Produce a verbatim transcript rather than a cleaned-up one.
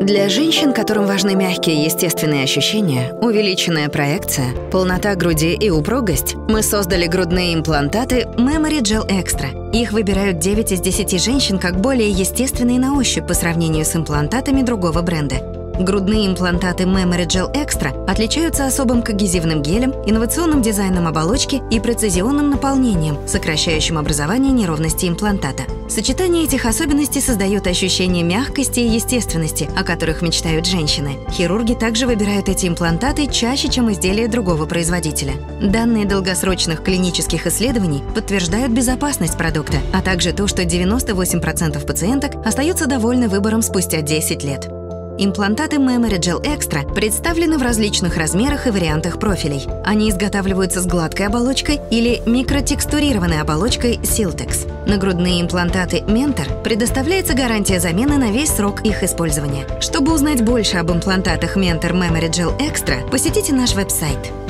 Для женщин, которым важны мягкие естественные ощущения, увеличенная проекция, полнота груди и упругость, мы создали грудные имплантаты Memory Gel Extra. Их выбирают девять из десяти женщин как более естественные на ощупь по сравнению с имплантатами другого бренда. Грудные имплантаты Memory Gel Extra отличаются особым когезивным гелем, инновационным дизайном оболочки и прецизионным наполнением, сокращающим образование неровности имплантата. Сочетание этих особенностей создает ощущение мягкости и естественности, о которых мечтают женщины. Хирурги также выбирают эти имплантаты чаще, чем изделия другого производителя. Данные долгосрочных клинических исследований подтверждают безопасность продукта, а также то, что девяносто восемь процентов пациенток остаются довольны выбором спустя десять лет. Имплантаты Memory Gel Extra представлены в различных размерах и вариантах профилей. Они изготавливаются с гладкой оболочкой или микротекстурированной оболочкой Siltex. На грудные имплантаты Mentor предоставляется гарантия замены на весь срок их использования. Чтобы узнать больше об имплантатах Mentor Memory Gel Extra, посетите наш веб-сайт.